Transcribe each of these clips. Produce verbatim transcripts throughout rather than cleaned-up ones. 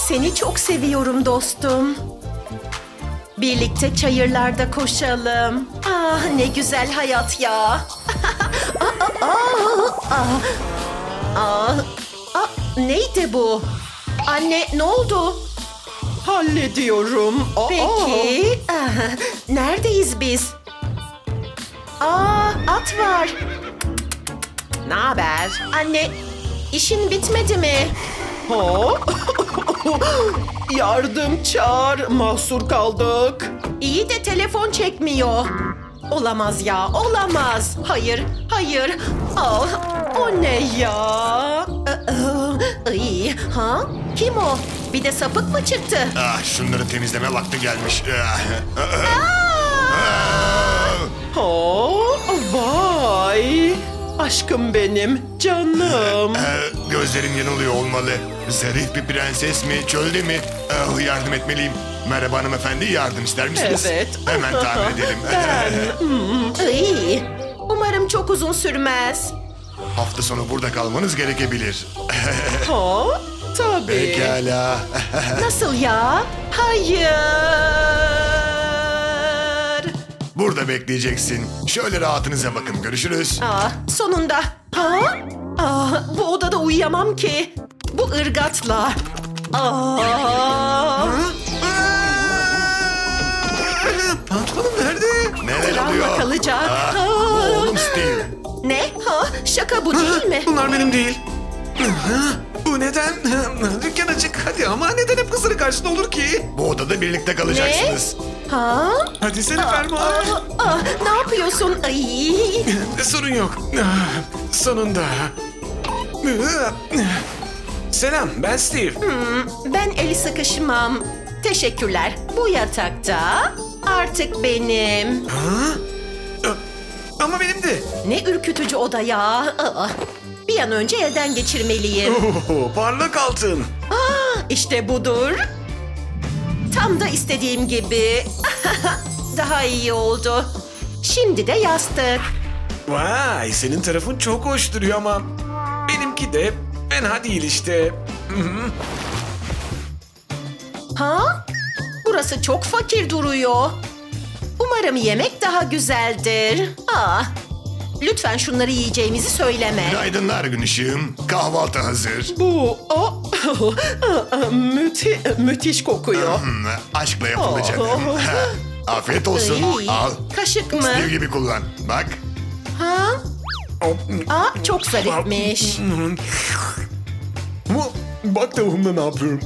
Seni çok seviyorum dostum. Birlikte çayırlarda koşalım. Ah ne güzel hayat ya. Aa, aa, aa, aa, aa, neydi bu? Anne ne oldu? Hallediyorum. Aa. Peki. Ah, neredeyiz biz? Aa at var. Ne haber? Anne işin bitmedi mi? Ha? Yardım çağır. Mahsur kaldık. İyi de telefon çekmiyor. Olamaz ya, olamaz. Hayır, hayır. Oh, o ne ya? Ay, ha? Kim o? Bir de sapık mı çıktı? Ah, şunları temizleme vakti gelmiş. Ah, Ha? Vay. Aşkım benim. Canım. ah, gözlerim yanılıyor olmalı. Zarif bir prenses mi, çölde mi? Ah, yardım etmeliyim. Merhaba hanımefendi, yardım ister misiniz? Evet. Hemen tahmin edelim. Ay, umarım çok uzun sürmez. Hafta sonu burada kalmanız gerekebilir. Ha? Tabii. Pekala. Nasıl ya? Hayır. Burada bekleyeceksin. Şöyle rahatınıza bakın. Görüşürüz. Aa, sonunda. Ha? Aa, bu odada uyuyamam ki. Bu ırgatla. Aa. Pantolonum nerede? Neler Travma oluyor? kalacak. Ah, Aa. bu oğlum Steve. Ne? Ha? Şaka bu değil mi? Bunlar benim değil. Bu neden? Dükkan açık. Hadi ama neden hep kızların karşısında olur ki? Bu odada birlikte kalacaksınız. Ha? Hadi seni Aa, fermuar. aa, aa, ne yapıyorsun? Ay. Sorun yok. Ah, Sonunda. Selam, ben Steve. Ben eli sıkışmam. Teşekkürler. Bu yatakta artık benim. Ha? Ama benim de. Ne ürkütücü oda ya. Aa, bir an önce elden geçirmeliyim. Oho, parlak altın. Aa, işte budur. Tam da istediğim gibi. Daha iyi oldu. Şimdi de yastık. Vay, senin tarafın çok hoş duruyor ama benimki de fena değil işte. Ha? Burası çok fakir duruyor. Umarım yemek daha güzeldir. Aa, lütfen şunları yiyeceğimizi söyleme. Günaydınlar gün ışığım. Kahvaltı hazır. Bu o müthi, müthiş kokuyor. Hmm, aşkla yapıldı Oh. canım. Afiyet olsun. Ay, Al. kaşık mı? Steve gibi kullan. Bak. Ha? Aa, çok zarifmiş. Bak tavuğumda ne yapıyorum.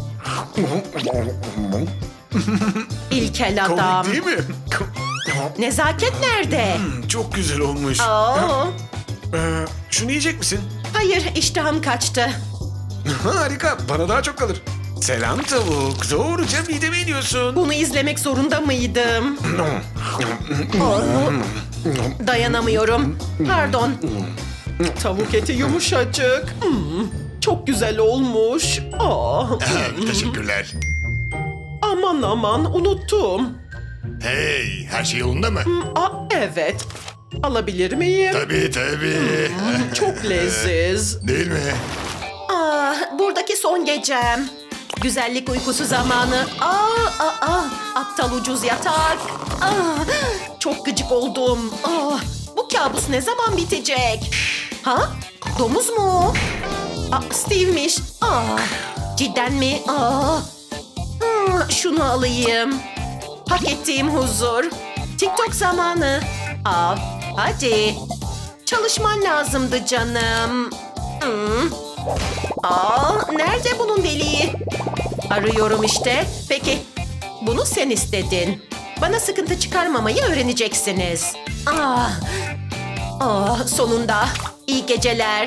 İlkel adam. Komik değil mi? Nezaket nerede? Çok güzel olmuş. Aa, Ee, şunu yiyecek misin? hayır, iştahım kaçtı. Harika, bana daha çok kalır. Selam tavuk, doğruca mideme iniyorsun. Bunu izlemek zorunda mıydım? Aa, dayanamıyorum. Pardon. Tavuk eti yumuşacık. Hmm, çok güzel olmuş. Aa, Teşekkürler. aman aman unuttum. Hey, her şey yolunda mı? Aa, evet. Alabilir miyim? Tabii tabii. Çok leziz. Değil mi? Ah, buradaki son gecem. Güzellik uykusu zamanı. Aa, aa, aa, aptal ucuz yatak. Ah, çok gıcık oldum. Ah, bu kabus ne zaman bitecek? Ha? Domuz mu? Aa, Steve'miş. Ah, cidden mi? Aa, hmm, şunu alayım. Hak ettiğim huzur. TikTok zamanı. Aa, hadi. Çalışman lazımdı canım. Hmm. Aa, nerede bunun deliği? Arıyorum işte. Peki, bunu sen istedin. Bana sıkıntı çıkarmamayı öğreneceksiniz. Ah, ah, sonunda. İyi geceler.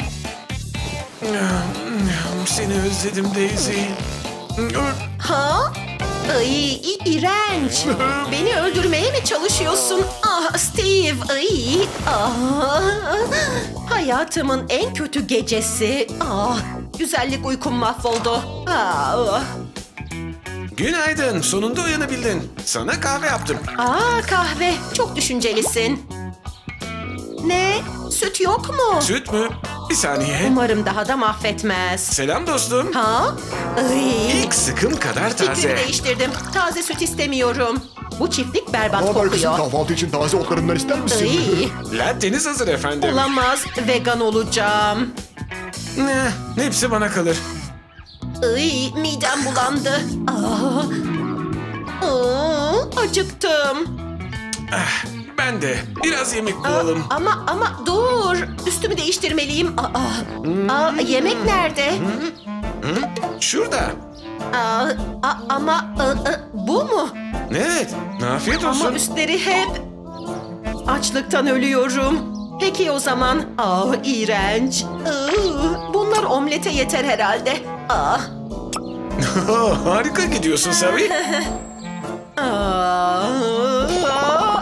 Seni özledim Daisy. Ha? Ay, i- iğrenç. Beni öldürmeye mi çalışıyorsun? Ah, Steve. Ay, ah. Hayatımın en kötü gecesi. Ah, güzellik uykum mahvoldu. Ah. Günaydın, sonunda uyanabildin. Sana kahve yaptım. Aa, kahve. Çok düşüncelisin. Ne? Süt yok mu? Süt mü? Bir saniye. Umarım daha da mahvetmez. Selam dostum. Ha? Ay. İlk sıkım kadar Fikrimi taze. değiştirdim. Taze süt istemiyorum. Bu çiftlik berbat Ne haber kızım? kokuyor. Kahvaltı için taze otlarından ister misin? Ay. Latteniz hazır efendim. Olamaz. Vegan olacağım. Ne? Hepsi bana kalır. Ay, midem bulandı. Aa. Aa, acıktım. Ben de. Biraz yemek Aa, bulalım. ama ama dur. Üstümü değiştirmeliyim. Aa, aa, yemek nerede? Şurada. Aa, a- ama ı, ı, bu mu? Evet. Afiyet olsun. Ama üstleri hep... Açlıktan ölüyorum. Peki o zaman. Aa, iğrenç. Iı, bunlar omlete yeter herhalde. Aa, Harika gidiyorsun Savi. aa, aa,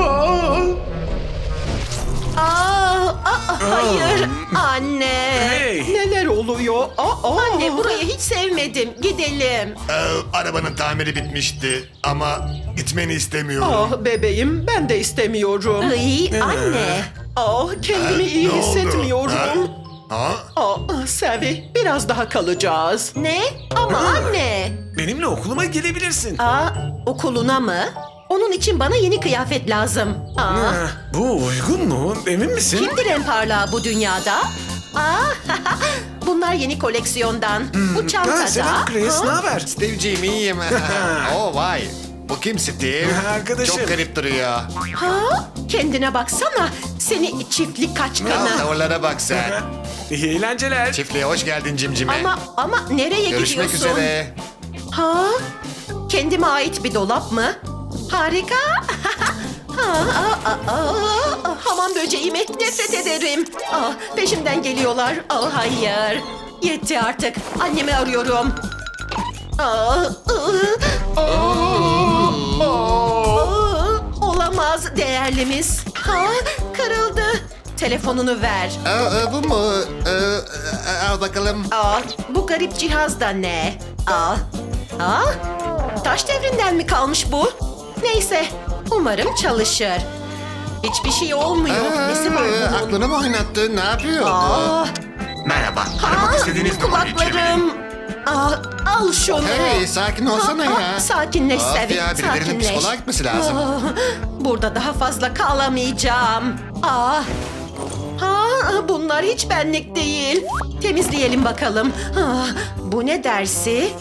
aa, aa, hayır. Anne. Hey. Neler oluyor? Aa, Anne, burayı hiç sevmedim. Gidelim. Ee, arabanın tamiri bitmişti ama gitmeni istemiyorum. ah bebeğim, ben de istemiyorum. Ay, anne. Ah, kendimi iyi Ne oldu? hissetmiyorum. Ha? Ah, Savi, biraz daha kalacağız. Ne? Ama anne. Benimle okuluma gelebilirsin. Aa, okuluna mı? Onun için bana yeni kıyafet lazım. Aa, Ah, bu uygun mu? Emin misin? kimdir en parlağı bu dünyada? Aa, bunlar yeni koleksiyondan. Bu Ha, çantada. selam Chris, ne Ha? haber? Steve'ciğim iyiyim. oh vay. Bu kim Steve? Arkadaşım. Çok garip duruyor. Ha? Kendine baksana. Seni çiftlik Al kaçkını. tavırlara bak sen. İyi eğlenceler. Çiftliğe hoş geldin cimcime. Ama ama nereye Görüşmek gidiyorsun? üzere. Ha? Kendime ait bir dolap mı? Harika. Ha, aa, aa, aa, hamam böceği mi? Nefret ederim. Aa, peşimden geliyorlar. Aa, hayır. Yetti artık. Annemi arıyorum. Aa, aa, aa, aa, olamaz değerlimiz. Ha, kırıldı. Telefonunu ver. Aa, bu mu? Aa, al bakalım. Aa, bu garip cihaz da ne? Aa, aa, taş devrinden mi kalmış bu? Neyse, umarım çalışır. Hiçbir şey olmuyor. Nesi var Aa, bunun? aklını mı oynattı? Ne yapıyor? Aa, Merhaba. aa, Aramak istediğiniz numara için. kulaklarım. Aa, al şunu. Hey, sakin olsana Aa, ya. Sakinleş Of Sevi, ya, birilerinin sakinleş. psikoloğa gitmesi lazım. Aa, burada daha fazla kalamayacağım. Aa, ha, bunlar hiç benlik değil. Temizleyelim bakalım. Aa, bu ne dersi?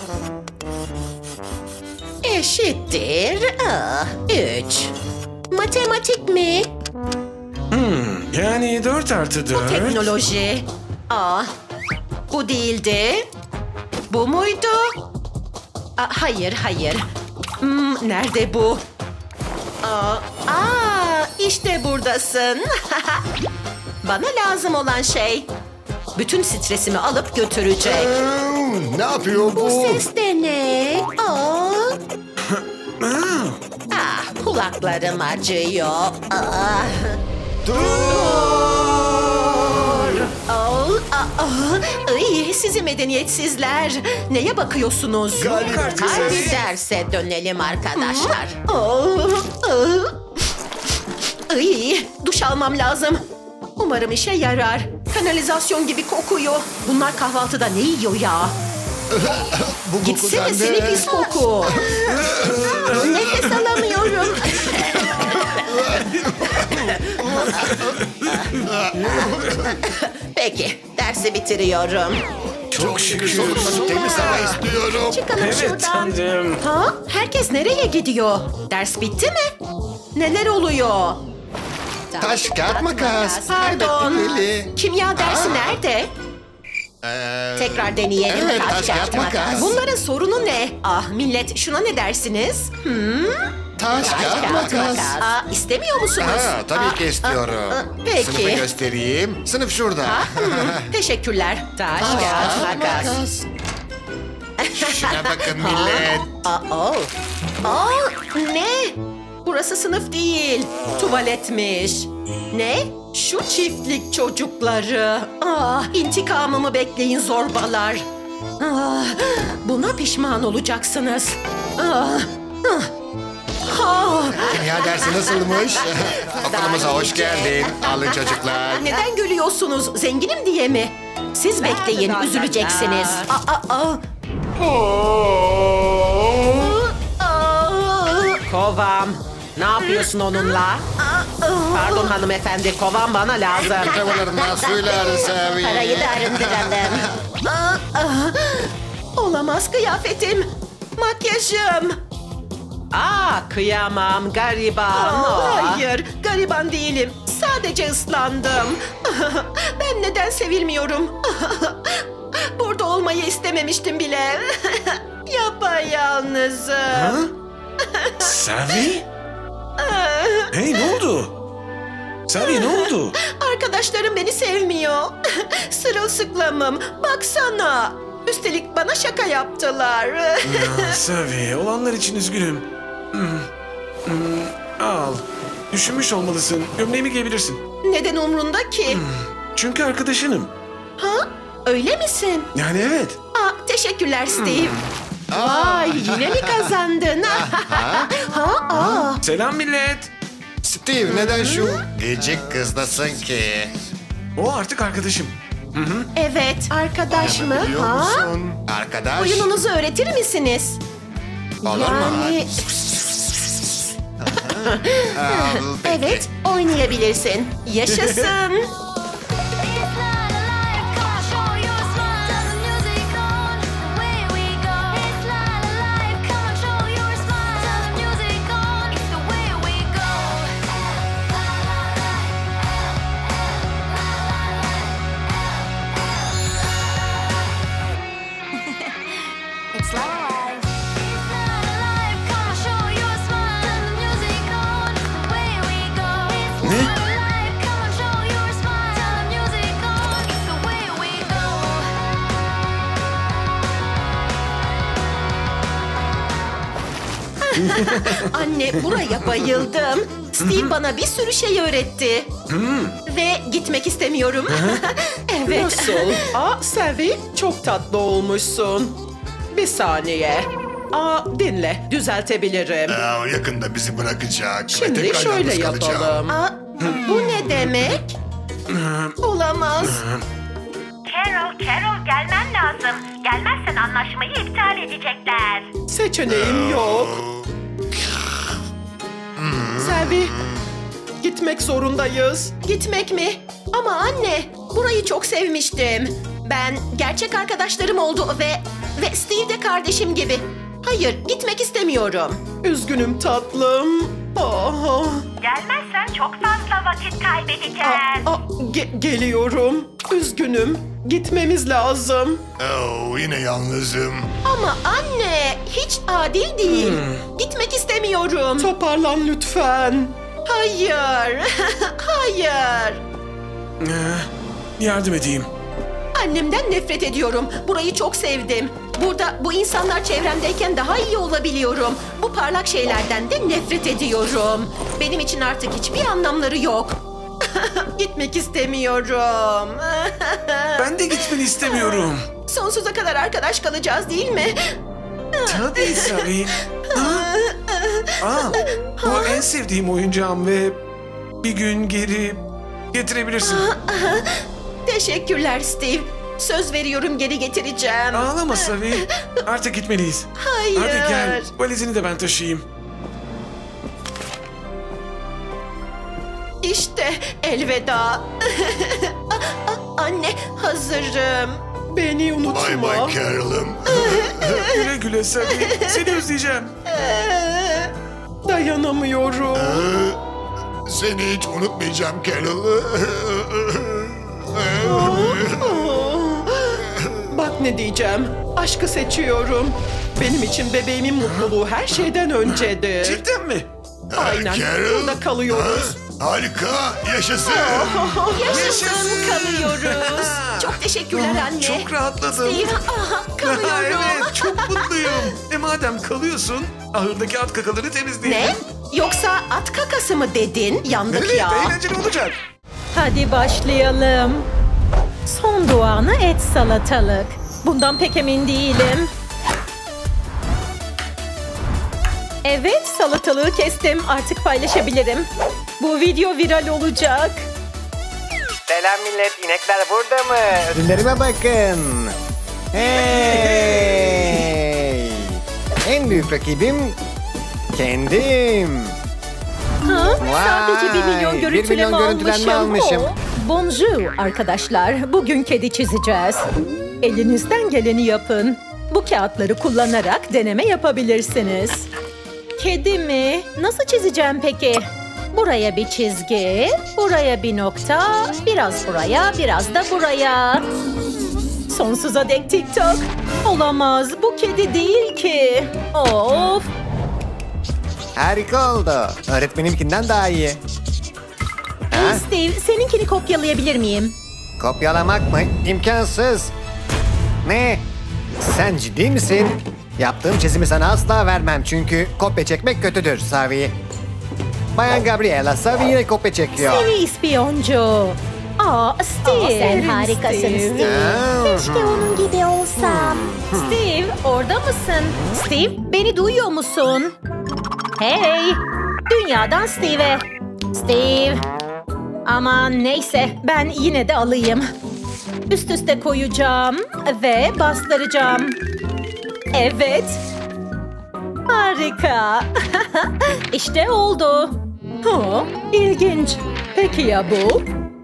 Eşittir. Aa, üç. Matematik mi? Yani dört artı dört. Teknoloji. Aa, bu değildi. Bu muydu? Aa, hayır, hayır. Hmm, nerede bu? Aa, aa, işte buradasın. Bana lazım olan şey. Bütün stresimi alıp götürecek. Aa, ne yapıyor bu? Bu ses de ne? Aa. Ah, kulaklarım acıyor. Aa. Aa, aa, ay, sizi medeniyetsizler. Neye bakıyorsunuz? Galiba Hadi derse dönelim arkadaşlar. Aa, aa. Ay, duş almam lazım. Umarım işe yarar. Kanalizasyon gibi kokuyor. Bunlar kahvaltıda ne yiyor ya? Bu koku Gitsene bende. seni pis koku. Nefes alamıyorum. Peki, dersi bitiriyorum. Çok şükür. Sonunda temiz hava istiyorum. Çıkalım Evet şuradan. tanrım. Ha? Herkes nereye gidiyor? Ders bitti mi? Neler oluyor? Taş, kağıt, makas. Pardon. Kaybettik Lili. Kimya dersi Aa. nerede? Ee, Tekrar deneyelim. Evet, taş, kağıt, makas. Bunların sorunu ne? Ah millet, şuna ne dersiniz? Hmm? Taş, kağıt, Kağıt, makas. Aa, istemiyor musunuz? Ha, tabii Aa, ki istiyorum. aa, aa, Sınıfı Peki. göstereyim. Sınıf şurada. Hmm, teşekkürler. Taş, kağıt, makas. Şuna bakın millet. Aa, oh. Aa, ne? Burası sınıf değil, tuvaletmiş. Ne? Şu çiftlik çocukları. Ah, intikamımı bekleyin zorbalar. Ah, buna pişman olacaksınız. Ah, ah. Ha, Kimya dersi nasılmış? Okulumuza hoş geldin. Alın çocuklar. neden gülüyorsunuz? Zenginim diye mi? Siz bekleyin, üzüleceksiniz. Aa, aa. Aa. Kovam. Ne yapıyorsun onunla? Pardon hanımefendi, kovam bana lazım. Tavalarından suylar sevi. Parayı da arındıralım. Aa, aa. Olamaz kıyafetim. Makyajım. Aa, kıyamam, gariban. Aa, Aa. hayır, gariban değilim. Sadece ıslandım. Ben neden sevilmiyorum? Burada olmayı istememiştim bile. Yapayalnızım. Savi? Hey, ne oldu? Savi, ne oldu? Arkadaşlarım beni sevmiyor. Sırılsıklamım. Baksana. Üstelik bana şaka yaptılar. Ah, Savi, olanlar için üzgünüm. Hmm, hmm, al. Düşünmüş olmalısın. Gömleğimi giyebilirsin. Neden umrunda ki? Çünkü arkadaşınım. Ha? Öyle misin? Yani evet. Aa, teşekkürler Steve. Vay, yine mi kazandın? ha, aa. Selam millet. Steve neden şu gıcık kızdasın ki? O artık arkadaşım. Evet, arkadaş mı? Biliyor Ha? musun? Arkadaş. Oyununuzu öğretir misiniz? Olur mu? Yani Al, peki. evet, oynayabilirsin. Yaşasın. It's not alive, come on, show your smile. Turn the music on, away we go. It's not alive, come on, show your smile. Turn the music on, it's the way we go. It's not alive. It's not alive, come on, show your smile. Turn the music on, it's the way we go. It's Ne? not alive, come on, show your smile. Turn the music on, it's the way we go. Anne, buraya bayıldım. Steve bana bir sürü şey öğretti. Ve gitmek istemiyorum. evet. Nasıl? Aa, Savi, çok tatlı olmuşsun. Bir saniye. Aa, dinle, düzeltebilirim. Aa, yakında bizi bırakacak. ve Şimdi tekrar şöyle yalnız kalacağım. yapalım. Aa, bu ne demek? Olamaz. Carol, Carol gelmen lazım. Gelmezsen anlaşmayı iptal edecekler. Seçeneğim yok. Savi, gitmek zorundayız. Gitmek mi? Ama anne, burayı çok sevmiştim. Ben gerçek arkadaşlarım oldu ve ve Steve de kardeşim gibi. Hayır, gitmek istemiyorum. Üzgünüm tatlım. Aa, Gelmezsen çok fazla vakit kaybedeceğiz. aa, ge- geliyorum. Üzgünüm. Gitmemiz lazım. Oo, yine yalnızım. Ama anne, hiç adil değil. Gitmek istemiyorum. Toparlan lütfen. Hayır. Hayır. Eh, Yardım edeyim. Annemden nefret ediyorum. Burayı çok sevdim. Burada bu insanlar çevremdeyken daha iyi olabiliyorum. Bu parlak şeylerden de nefret ediyorum. Benim için artık hiçbir anlamları yok. Gitmek istemiyorum. Ben de gitmeni istemiyorum. Sonsuza kadar arkadaş kalacağız değil mi? Tabii Savi. Ha? Al. Bu en sevdiğim oyuncağım ve bir gün geri getirebilirsin. Teşekkürler Steve. Söz veriyorum geri getireceğim. Ağlama Savi. Artık gitmeliyiz. Hayır. Hadi gel. Valizini de ben taşıyayım. İşte elveda. Anne hazırım. Beni unutma. Bay bay Carol'ım. Güle güle Savi. Seni özleyeceğim. Dayanamıyorum. Seni hiç unutmayacağım Carol. Bak ne diyeceğim. Aşkı seçiyorum. Benim için bebeğimin mutluluğu her şeyden öncedir. Cidden mi? Aynen. Carol. Burada kalıyoruz. Ha, harika. Yaşasın. Yaşasın kalıyoruz. Çok teşekkürler anne. Çok rahatladım. Steve, aha, kalıyorum. Ha, evet, çok mutluyum. E madem kalıyorsun, ahırdaki at kakaları temizleyelim. Ne? Yoksa at kakası mı dedin? Yandık Evet, ya. eğlenceli olacak. Hadi başlayalım. Son duanı et salatalık. Bundan pek emin değilim. Evet, salatalığı kestim. Artık paylaşabilirim. Bu video viral olacak. Selam millet, inekler burada mı? Ödüllerime bakın. Hey! En büyük rakibim kendim. Ha? Vay, Sadece bir milyon bir görüntüleme milyon görüntülenme almışım. almışım. Oh. Bonjour arkadaşlar. Bugün kedi çizeceğiz. Elinizden geleni yapın. Bu kağıtları kullanarak deneme yapabilirsiniz. Kedi mi? Nasıl çizeceğim peki? Buraya bir çizgi, buraya bir nokta, biraz buraya, biraz da buraya. Sonsuza dek TikTok. Olamaz, bu kedi değil ki. Of. Harika oldu. Öğretmenimkinden daha iyi. Hey Ha? Steve, seninkini kopyalayabilir miyim? Kopyalamak mı? İmkansız. Ne? Sen ciddi misin? Yaptığım çizimi sana asla vermem çünkü kopya çekmek kötüdür Savi. Bayan Gabriela, Savi yine kopya çekiyor. Seni ispiyoncu. Aa, Steve. Sen harikasın Steve. Aa, Keşke onun gibi olsam. Steve, orada mısın? Steve, beni duyuyor musun? Hey, dünyadan Steve'e. Steve. Aman neyse, ben yine de alayım. Üst üste koyacağım ve bastıracağım. Evet. Harika. İşte oldu. Ha, ilginç. Peki ya bu?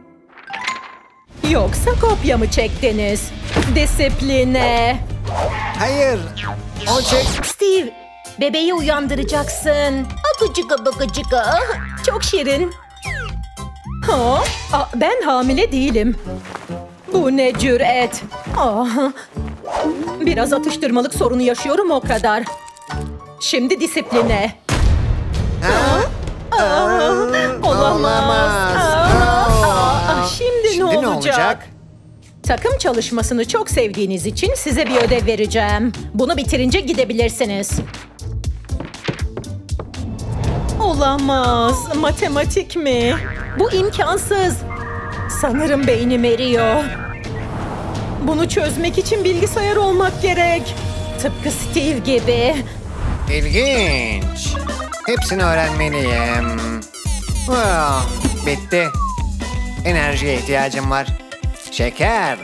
Yoksa kopya mı çektiniz? Disipline. Hayır. O çek... Steve, bebeği uyandıracaksın. Akıcıka bakıcıka. Çok şirin. Ha, aa, ben hamile değilim. Bu ne cüret. Ah, biraz atıştırmalık sorunu yaşıyorum o kadar. Şimdi disipline. Ha? Aa, olamaz. Olamaz. Aa, aa, şimdi, Şimdi ne ne olacak? olacak? Takım çalışmasını çok sevdiğiniz için size bir ödev vereceğim. Bunu bitirince gidebilirsiniz. Olamaz. Matematik mi? Bu imkansız. Sanırım beynim eriyor. Bunu çözmek için bilgisayar olmak gerek. Tıpkı Steve gibi. İlginç. Hepsini öğrenmeliyim. Ah, bitti. Enerjiye ihtiyacım var. Şeker.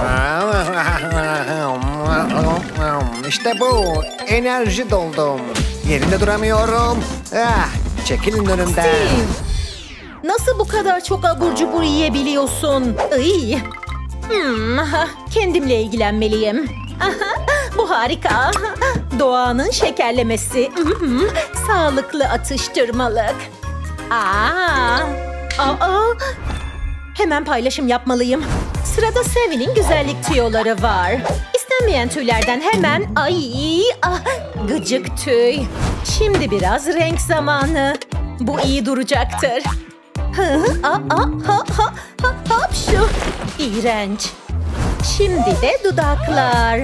İşte bu. Enerji doldum. Yerinde duramıyorum. Ah, çekilin önümden. Steve, nasıl bu kadar çok abur cubur yiyebiliyorsun? Iy. Hmm, kendimle ilgilenmeliyim. Bu harika. Doğanın şekerlemesi. Hmm, sağlıklı atıştırmalık. Aa, aa, hemen paylaşım yapmalıyım. Sırada Savi'nin güzellik tüyoları var. İstenmeyen tüylerden hemen ay ah, gıcık tüy. Şimdi biraz renk zamanı. Bu iyi duracaktır. Hı hı, aa, aa, ha, ha, ha, hop şu. İğrenç. Şimdi de dudaklar.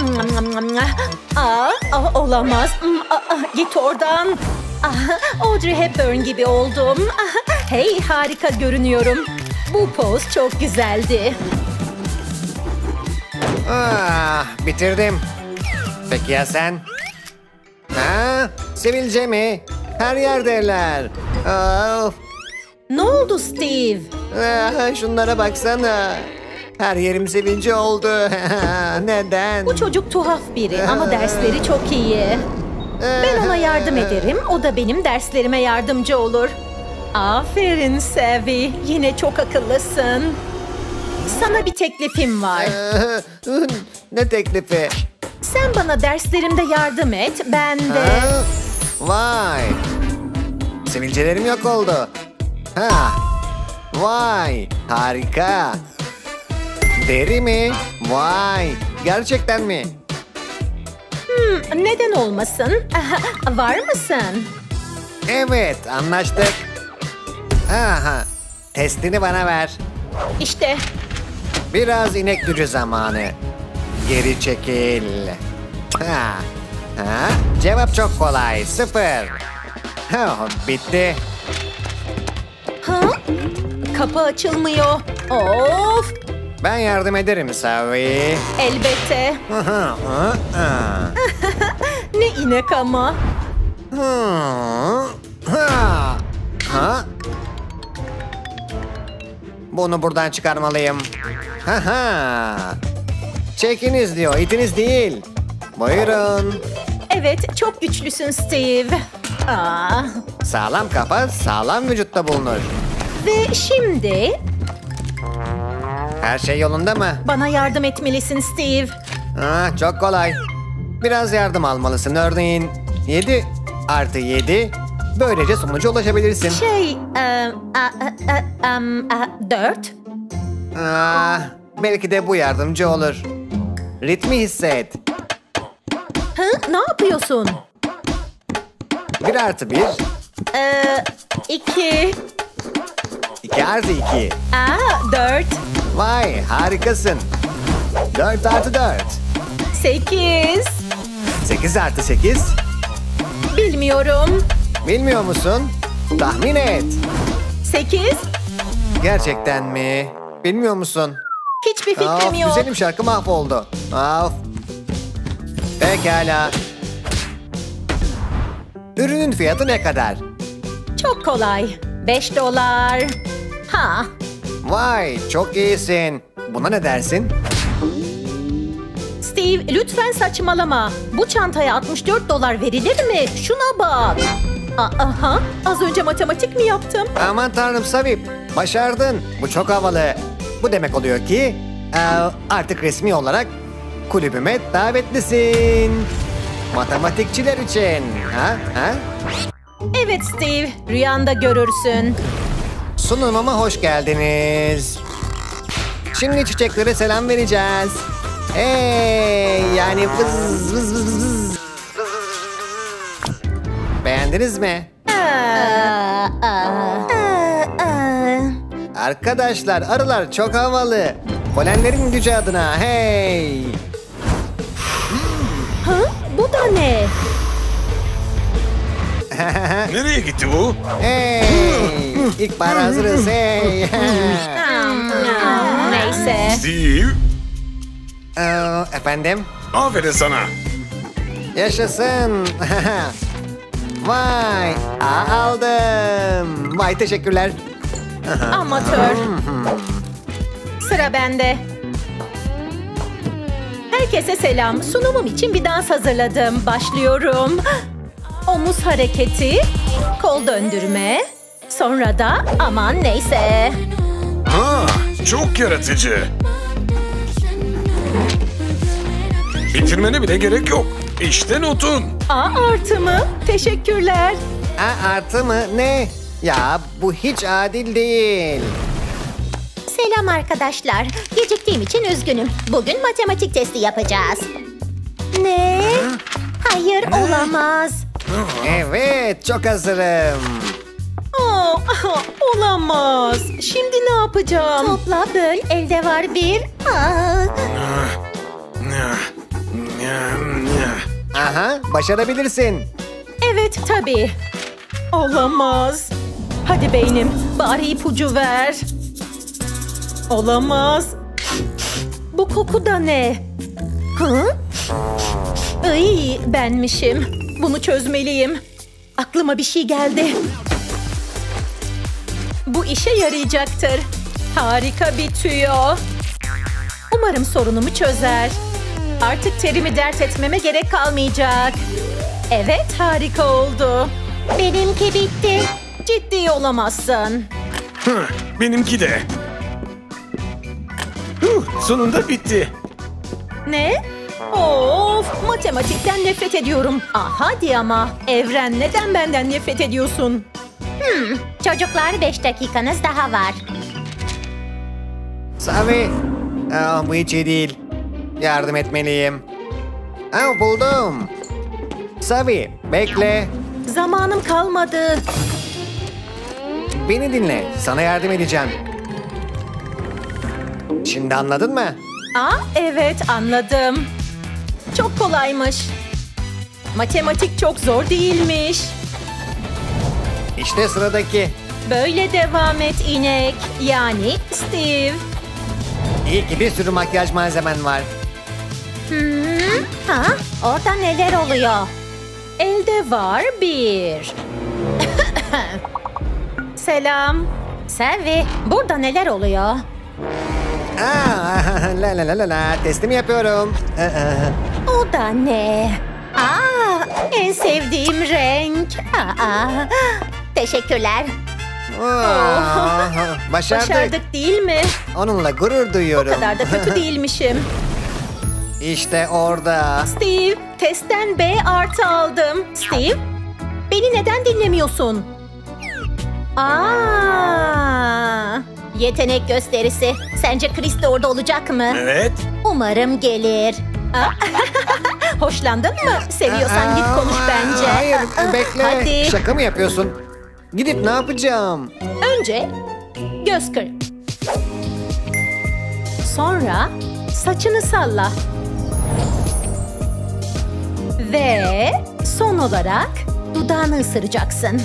Aa, aa, olamaz. Aa, git oradan. Aa, Audrey Hepburn gibi oldum. Aa, hey, harika görünüyorum. Bu poz çok güzeldi. Ah, bitirdim. Peki ya sen? Ha? Sivilce mi? Her yerdeler. Of. Ne oldu Steve? Ah, şunlara baksana. Her yerim sivilce oldu. Neden? Bu çocuk tuhaf biri ama dersleri çok iyi. Ben ona yardım ederim, o da benim derslerime yardımcı olur. Aferin Savi, yine çok akıllısın. Sana bir teklifim var. Ne teklifi? Sen bana derslerimde yardım et, ben de... Ha? Vay. Sivilcelerim yok oldu. Ha. Vay. Harika. Deri mi? Vay. Gerçekten mi? Hmm, neden olmasın? Var mısın? Evet, anlaştık. Aha. Testini bana ver. İşte Biraz inek gücü zamanı. Geri çekil. Ha. Ha. Cevap çok kolay. Sıfır. Ha, bitti. ha? Kapı açılmıyor. Of! Ben yardım ederim Savi. Elbette. Ne inek ama. Hmm. Ha. Ha? Bunu buradan çıkarmalıyım. Ha ha. Çekiniz diyor, itiniz değil. Buyurun. Evet, çok güçlüsün Steve. Aa. Sağlam kafa sağlam vücutta bulunur. Ve şimdi Her şey yolunda mı? bana yardım etmelisin Steve. Ha, çok kolay. Biraz yardım almalısın. Örneğin yedi artı yedi. Böylece sonuca ulaşabilirsin. Şey, e, a, a, a, am, a, dört. Ah, belki de bu yardımcı olur. Ritmi hisset. Hı, ne yapıyorsun? Bir artı bir. Ee, iki. iki artı iki. Aa, dört. Vay harikasın. Dört artı dört. Sekiz. Sekiz artı sekiz. Bilmiyorum. Bilmiyor musun? Tahmin et. Sekiz. Gerçekten mi? Bilmiyor musun? Hiçbir fikrim Of, yok. güzelim şarkı mahvoldu. Of. Pekala. Ürünün fiyatı ne kadar? Çok kolay. Beş dolar. Ha. Vay çok iyisin. Buna ne dersin? Steve, lütfen saçmalama. Bu çantaya altmış dört dolar verilir mi? Şuna bak. A- Aha, az önce matematik mi yaptım? Aman tanrım Savip. Başardın. Bu çok havalı. Bu demek oluyor ki e, artık resmi olarak kulübüme davetlisin. Matematikçiler için. Ha? Ha? Evet Steve, rüyanda görürsün. Sunumuma hoş geldiniz. Şimdi çiçeklere selam vereceğiz. Hey, yani vız vız vız vız. Beğendiniz mi? Aa, aa, aa. Arkadaşlar arılar çok havalı. Polenlerin gücü adına hey. Ha? Bu da ne? Nereye gitti bu? Hey. İlkbahar hazırız hey. Neyse. Steve, Aa, efendim? aferin sana. Yaşasın. Vay. Aa, aldım. Vay teşekkürler. Amatör. Sıra bende. Herkese selam. Sunumum için bir dans hazırladım. Başlıyorum. Omuz hareketi, kol döndürme, sonra da aman neyse. Ha, çok yaratıcı. Bitirmene bile gerek yok. İşte notun. A artı mı? Teşekkürler. A artı mı? Ne? Ya bu hiç adil değil. Selam arkadaşlar. Geciktiğim için üzgünüm. Bugün matematik testi yapacağız. Ne? Hayır, olamaz. Evet çok hazırım. Aa, olamaz. Şimdi ne yapacağım? Topla böl, elde var bir. Aa, Aha başarabilirsin. Evet tabii. Olamaz. Hadi beynim, bari ipucu ver. Olamaz. Bu koku da ne? Hı? Iy, benmişim. Bunu çözmeliyim. Aklıma bir şey geldi. Bu işe yarayacaktır. Harika bir tüyo. Umarım sorunumu çözer. Artık terimi dert etmeme gerek kalmayacak. Evet, harika oldu. benimki bitti. Ciddi olamazsın. Hı, benimki de. Huh, sonunda bitti. Ne? Of, matematikten nefret ediyorum. Ah hadi ama. Evren, neden benden nefret ediyorsun? Çocuklar, beş dakikanız daha var. Savi. Aa, bu hiç iyi değil. Yardım etmeliyim. Aa, buldum. Savi bekle. Zamanım kalmadı. Beni dinle. Sana yardım edeceğim. Şimdi anladın mı? Aa, evet anladım. Çok kolaymış. Matematik çok zor değilmiş. İşte sıradaki. Böyle devam et inek. Yani Steve. İyi ki bir sürü makyaj malzemen var. Ha? Orada neler oluyor? Elde var bir. Selam. Selvi, burada neler oluyor? Aa, la la la la la. Testimi yapıyorum. Aa, O da ne? Aa, en sevdiğim renk. Aa, Teşekkürler. aa, başardık. başardık değil mi? Onunla gurur O duyuyorum. kadar da kötü değilmişim. İşte orada. Steve, testten B artı aldım. Steve, beni neden dinlemiyorsun? Aa, Yetenek gösterisi. Sence Chris de orada olacak mı? Evet. Umarım gelir. hoşlandın mı? Seviyorsan git konuş Aa, bence. Hayır, Aa, bekle. Hadi. Şaka mı yapıyorsun? Gidip ne yapacağım? Önce göz kır. Sonra saçını salla. Ve son olarak dudağını ısıracaksın.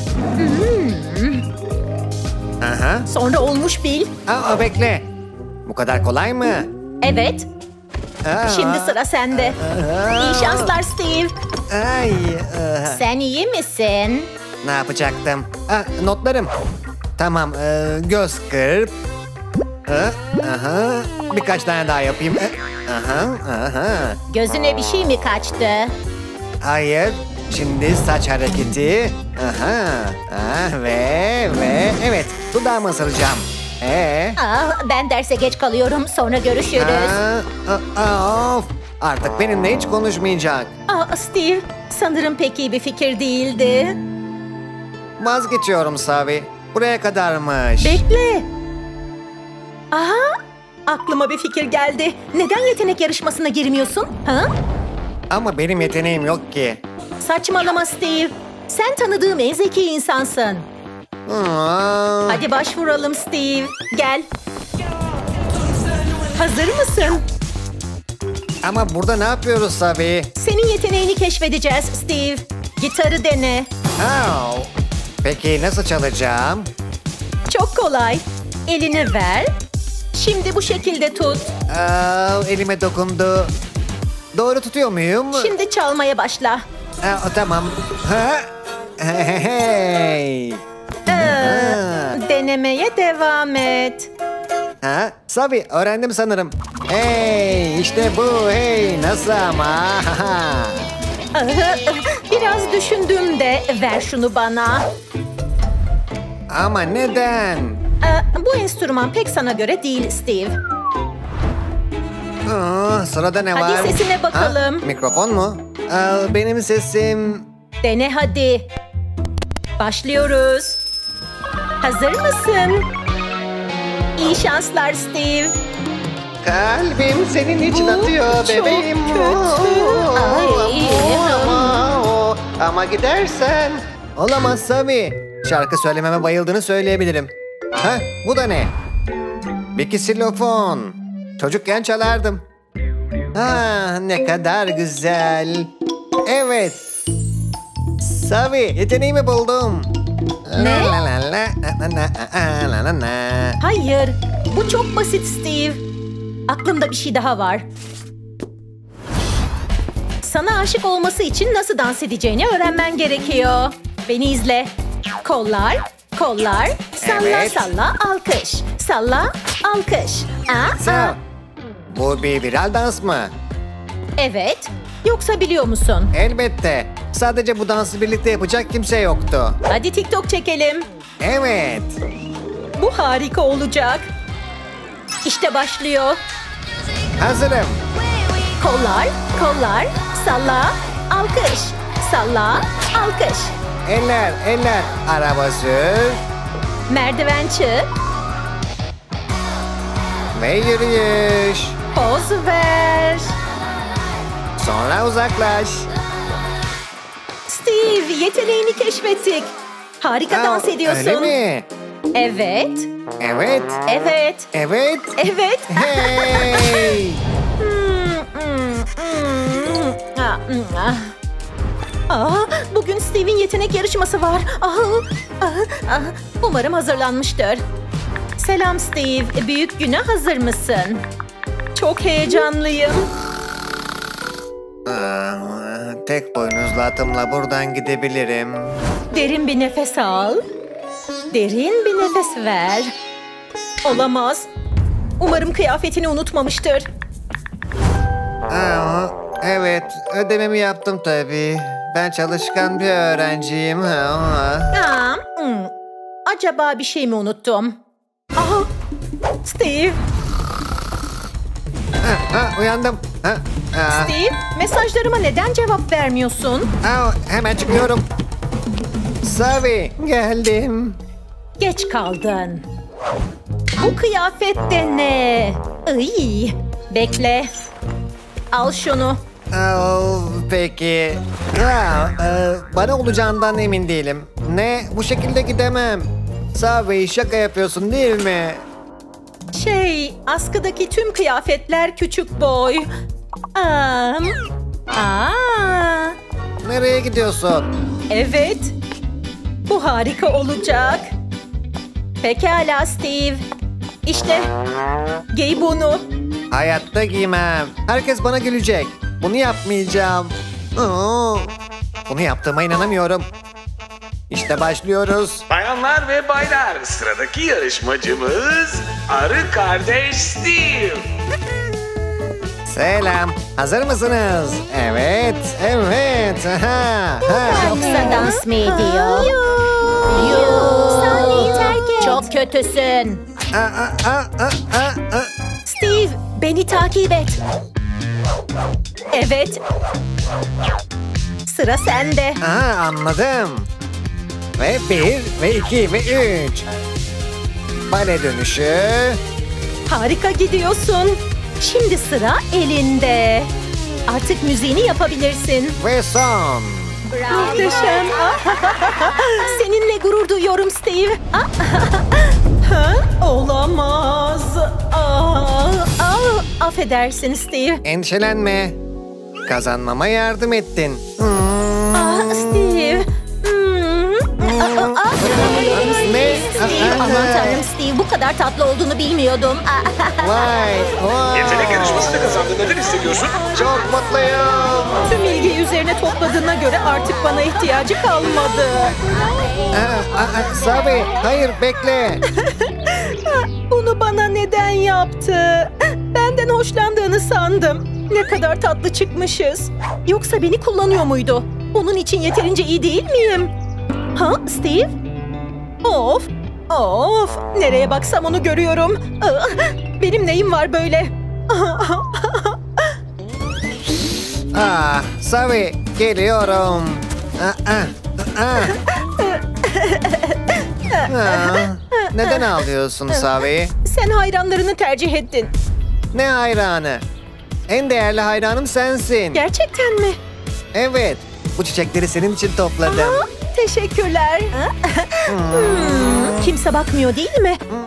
Aha. Sonra olmuş bil. Aa, bekle. Bu kadar kolay mı? Evet, Aa, şimdi sıra sende. İyi şanslar Steve. Ay, aa, Sen iyi misin? ne yapacaktım? Aa, notlarım. Tamam, ee, göz kırp. Aa, aha, birkaç tane daha yapayım. Aa, aha, aha. Gözüne bir şey mi kaçtı? Hayır. Şimdi saç hareketi. Aha. Ah, ve ve evet. Dudağımı ısıracağım. Ee? Aa, ben derse geç kalıyorum. Sonra görüşürüz. Aa, aa, of. Artık benimle hiç konuşmayacak. Aa, Steve, sanırım pek iyi bir fikir değildi. Vazgeçiyorum Savi. Buraya kadarmış. Bekle. Aha, aklıma bir fikir geldi. Neden yetenek yarışmasına girmiyorsun? Ha? Ama benim yeteneğim yok ki. Saçmalama Steve. Sen tanıdığım en zeki insansın. Aa, Hadi başvuralım Steve. Gel. Hazır mısın? ama burada ne yapıyoruz Savi? Senin yeteneğini keşfedeceğiz Steve. Gitarı dene. Au. Peki nasıl çalacağım? Çok kolay. Elini ver. Şimdi bu şekilde tut. Aa, elime dokundu. Doğru tutuyor muyum? Şimdi çalmaya başla. Aa, tamam. Ha? Hey. Ee, denemeye devam et. Ha? Savi öğrendim sanırım. Hey işte bu hey nasıl ama? Biraz düşündüm de ver şunu bana. Ama neden? Ee, bu enstrüman pek sana göre değil Steve. Aa, sırada ne Hadi var? sesine bakalım. Ha? Mikrofon mu? Aa, benim sesim... Dene hadi. Başlıyoruz. Hazır mısın? İyi şanslar Steve. Kalbim senin için Bu atıyor çok bebeğim. kötü. Oo, Ay. ama, o, ama gidersen... Olamaz Savi. Şarkı söylememe bayıldığını söyleyebilirim. Ha, bu da ne? Bir kisilofon. Çocukken çalardım. Ah, ne kadar güzel. Evet. Savi, yeteneğimi buldum. Ne? La la la la la la la la la. Hayır, bu çok basit Steve. Aklımda bir şey daha var. Sana aşık olması için nasıl dans edeceğini öğrenmen gerekiyor. Beni izle. Kollar, kollar, salla Evet. salla, alkış. Salla, alkış. Aa, Sağ aa. ol. Bu bir viral dans mı? Evet. Yoksa biliyor musun? Elbette. Sadece bu dansı birlikte yapacak kimse yoktu. Hadi TikTok çekelim. Evet. Bu harika olacak. İşte başlıyor. Hazırım. Kollar, kollar, salla, alkış. Salla, alkış. Eller, eller. Araba sür Merdiven çık, ve yürüyüş. poz ver. Sonra uzaklaş. Steve, yeteneğini keşfettik. Harika Aa, dans ediyorsun. Öyle mi? Evet, Evet. evet, Evet. evet. Hey. Hmm, hmm, hmm. Ah, hmm, ah. Aa, bugün Steve'in yetenek yarışması var. Aa, ah, ah. Umarım hazırlanmıştır. Selam Steve, büyük güne hazır mısın? Çok heyecanlıyım. Aa, tek boynuzlu atımla buradan gidebilirim. Derin bir nefes al. Derin bir nefes ver. Olamaz. Umarım kıyafetini unutmamıştır. Aa, evet, ödememi yaptım tabii. Ben çalışkan bir öğrenciyim. Aa. Aa, hmm. Acaba bir şey mi unuttum? Aha, Steve. Ha, ha, uyandım. Ha, ha. Steve, mesajlarıma neden cevap vermiyorsun? Aa, hemen çıkıyorum. Savi, geldim. Geç kaldın. Bu kıyafet de ne? Iy, bekle. Al şunu. Aa, peki. Aa, e, bana olacağından emin değilim. Ne? Bu şekilde gidemem. Savi, şaka yapıyorsun değil mi? Şey, askıdaki tüm kıyafetler küçük boy. Aa, aa, Nereye gidiyorsun? evet. Bu harika olacak. Pekala Steve. İşte, giy bunu. Hayatta giymem. Herkes bana gülecek. Bunu yapmayacağım. Aa, bunu yaptığıma inanamıyorum. İşte başlıyoruz. Bayanlar ve baylar, sıradaki yarışmacımız Arı Kardeş Steve. Selam. Hazır mısınız? Evet, evet. Aha, ha. Yoksa dans mı ediyor? Yoo. Sahneyi terk et. Çok kötüsün. Aa, aa, aa, aa, aa. Steve, beni takip et. Evet. Sıra sende. Aha, anladım. Ve bir, ve iki, ve üç. Bale dönüşü. Harika gidiyorsun. Şimdi sıra elinde. Artık müziğini yapabilirsin. Ve son. Muhteşem. Seninle gurur duyuyorum Steve. Ha? Olamaz. Aa, aa, affedersin Steve. Endişelenme. Kazanmama yardım ettin. Hmm. Aa, Steve. Hmm. Aa, aa, Ne? Steve. Aman tanrım Steve, bu kadar tatlı olduğunu bilmiyordum. Vay, vay. Yetenek yarışmasını kazandın. Neden hissediyorsun? Çok mutluyum. Tüm ilgiyi üzerine topladığına göre artık bana ihtiyacı kalmadı. Aa, aa, Sabi, hayır bekle. Bunu bana neden yaptı? Benden hoşlandığını sandım. Ne kadar tatlı çıkmışız. Yoksa beni kullanıyor muydu? Onun için yeterince iyi değil miyim? Ha Steve? Of, of. Nereye baksam onu görüyorum. Ah, benim neyim var böyle? Ah, Sabi, geliyorum. Aa, aa, aa. Aa, neden ağlıyorsun Sabi? Sen hayranlarını tercih ettin. Ne hayranı? En değerli hayranım sensin. Gerçekten mi? Evet, bu çiçekleri senin için topladım. Teşekkürler. Hmm, kimse bakmıyor değil mi?